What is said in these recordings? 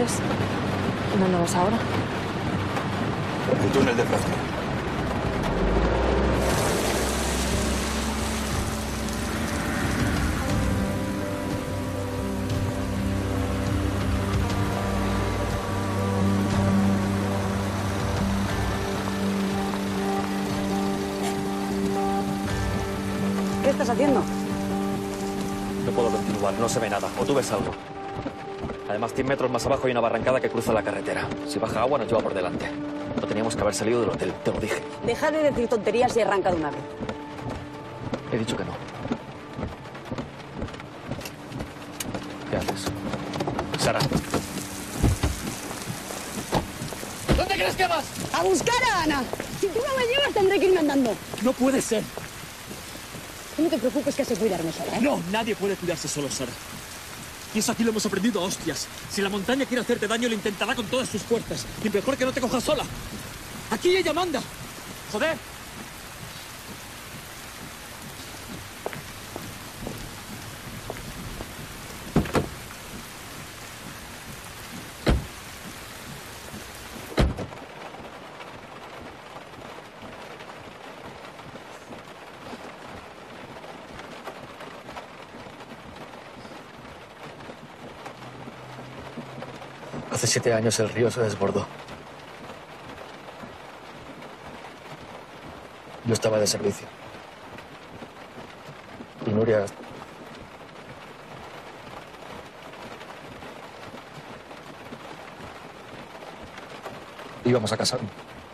antes. ¿Y dónde vas ahora? El túnel de Francia. ¿Qué estás haciendo? No puedo continuar, no se ve nada. ¿O tú ves algo? Además, 100 metros más abajo hay una barrancada que cruza la carretera. Si baja agua, nos lleva por delante. No teníamos que haber salido del hotel, te lo dije. Deja de decir tonterías y arranca de una vez. He dicho que no. ¿Qué haces? Sara. ¿Dónde crees que vas? ¡A buscar a Ana! Si tú no me llevas, tendré que irme andando. No puede ser. No te preocupes que sé cuidarme sola, ¿eh? No, nadie puede cuidarse solo, Sara. Y eso aquí lo hemos aprendido a hostias. Si la montaña quiere hacerte daño, lo intentará con todas sus fuerzas. Y mejor que no te cojas sola. Aquí ella manda. ¡Joder! Hace 7 años el río se desbordó. Yo estaba de servicio. Y Nuria... íbamos a casarnos.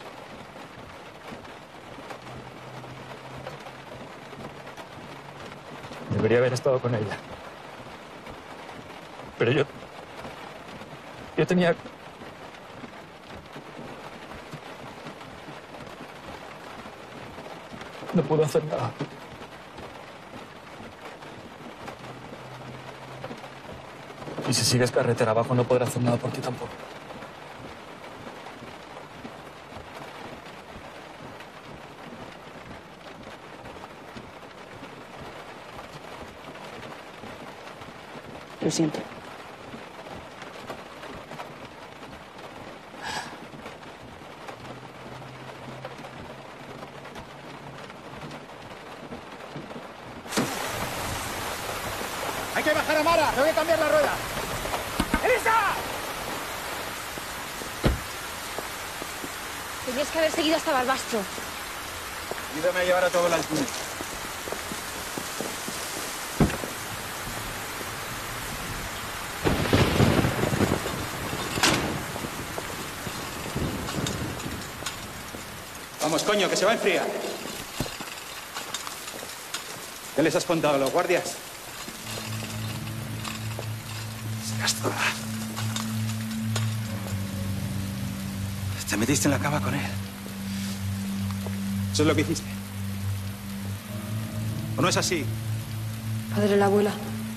Debería haber estado con ella. Pero yo tenía... No puedo hacer nada. Y si sigues carretera abajo, no podré hacer nada por ti tampoco. Lo siento. ¡Hay que bajar a Mara! ¡Me voy a cambiar la rueda! ¡Elisa! Tenías que haber seguido hasta Barbastro. Ayúdame a llevar a todo el túnel. Vamos, coño, que se va a enfriar. ¿Qué les has contado a los guardias? Serás toda. Te metiste en la cama con él. ¿Eso es lo que hiciste? ¿O no es así? Padre, la abuela.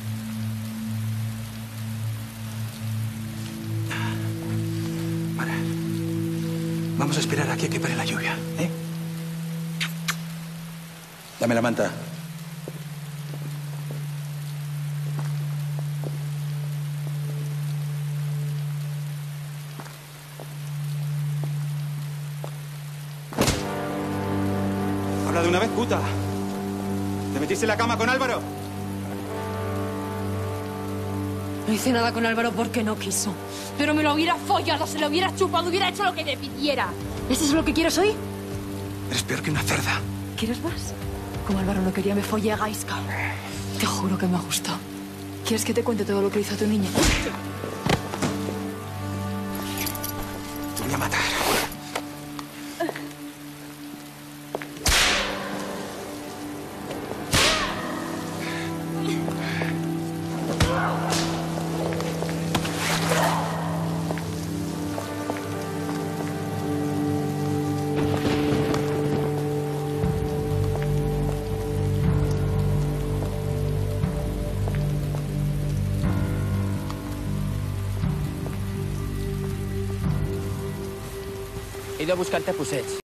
Vale. Vamos a esperar aquí a que pare la lluvia, ¿eh? Dame la manta. Habla de una vez, puta. ¿Te metiste en la cama con Álvaro? No hice nada con Álvaro porque no quiso. Pero me lo hubiera follado, se lo hubiera chupado, hubiera hecho lo que me pidiera. ¿Eso es lo que quieres hoy? Eres peor que una cerda. ¿Quieres más? Como Álvaro no quería, me follé a Gaisca. Te juro que me ha gustado. ¿Quieres que te cuente todo lo que hizo a tu niña? Te voy a matar. He ido a buscarte a Pusets.